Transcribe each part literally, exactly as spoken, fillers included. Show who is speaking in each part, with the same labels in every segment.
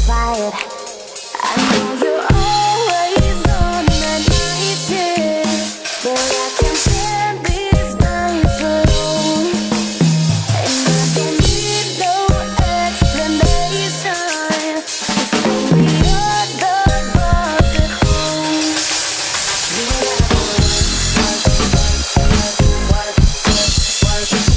Speaker 1: fired. I know you're always on the night shift, but I can't stand these nights alone. And I don't need no explanation, 'cause baby, you're the boss at home. You gotta work, work, work, work, work.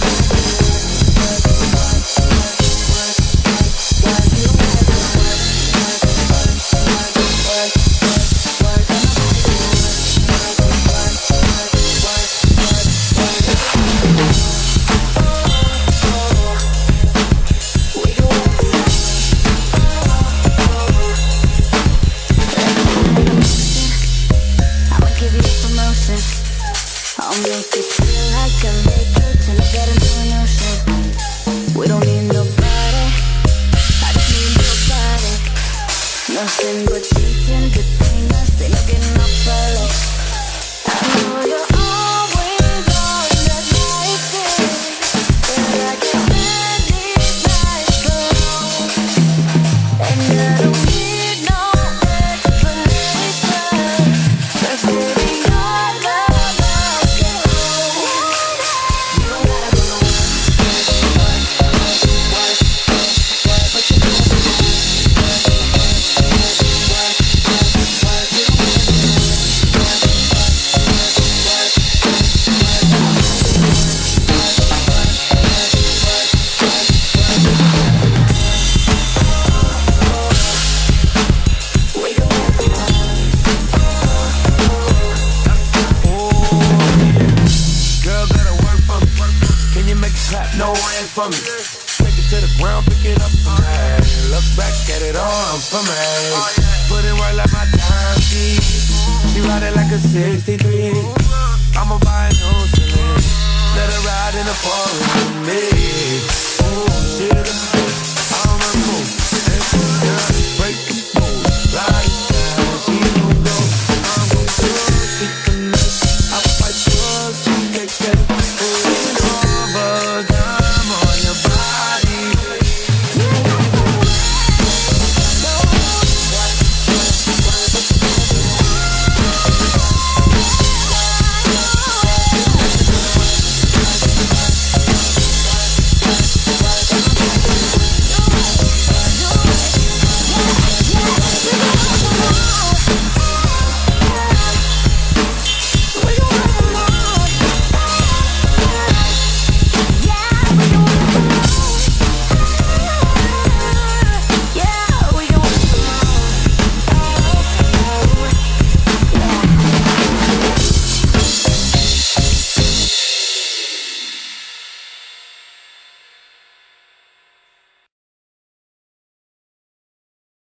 Speaker 1: I'll make it feel like a vacation to get into an ocean. We don't need nobody, I just need your body. Nothing but cheating between us, ain't no getting off early. I know you're always on that night shift, but I can't stand these nights alone. And I don't need no explanation, 'cause baby, you're the
Speaker 2: no hands for me. Take it to the ground, pick it up for me. Look back at it all, I'm for me. Put it right like my time sheet. She ride it like a sixty-three. I'ma buy a new Celine. Let her ride in the forest with me. Ooh, shit, I'm a move.